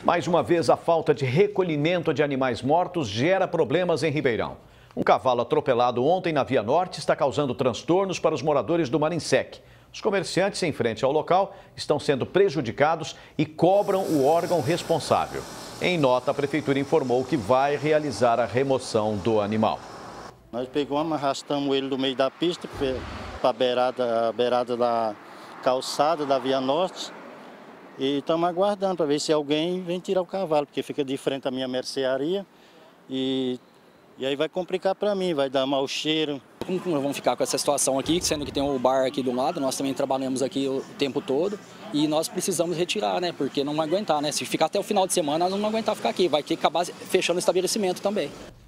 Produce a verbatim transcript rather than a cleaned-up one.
Mais uma vez, a falta de recolhimento de animais mortos gera problemas em Ribeirão. Um cavalo atropelado ontem na Via Norte está causando transtornos para os moradores do Marinsec. Os comerciantes em frente ao local estão sendo prejudicados e cobram o órgão responsável. Em nota, a prefeitura informou que vai realizar a remoção do animal. Nós pegamos, arrastamos ele do meio da pista para a beirada, a beirada da calçada da Via Norte. E estamos aguardando para ver se alguém vem tirar o cavalo, porque fica de frente à minha mercearia e, e aí vai complicar para mim, vai dar mau cheiro. Como que nós vamos ficar com essa situação aqui, sendo que tem o bar aqui do lado, nós também trabalhamos aqui o tempo todo e nós precisamos retirar, né? Porque não vai aguentar, né? Se ficar até o final de semana, nós não vamos aguentar ficar aqui, vai ter que acabar fechando o estabelecimento também.